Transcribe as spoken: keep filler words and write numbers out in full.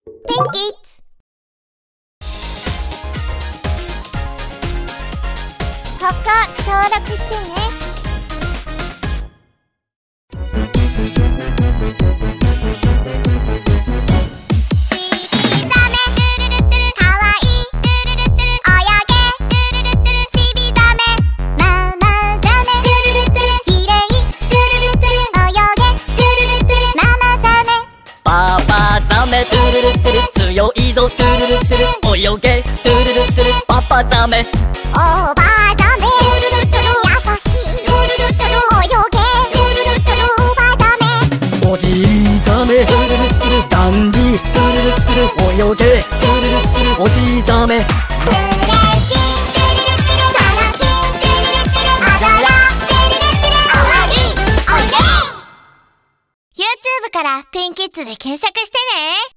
ペンキッズ。ここ登録してね。 トゥルルトゥル強いぞトゥルルトゥル泳げトゥルルトゥルパパザメおばあザメ優しい泳げトゥルルトゥルおばあザメおじいザメトゥルルトゥルダンディトゥルルトゥル泳げトゥルルトゥルおじいザメ嬉しいトゥルルトゥル楽しいトゥルルトゥル踊ろうトゥルルトゥルおわりおいで YouTube からペンキッズで検索してね。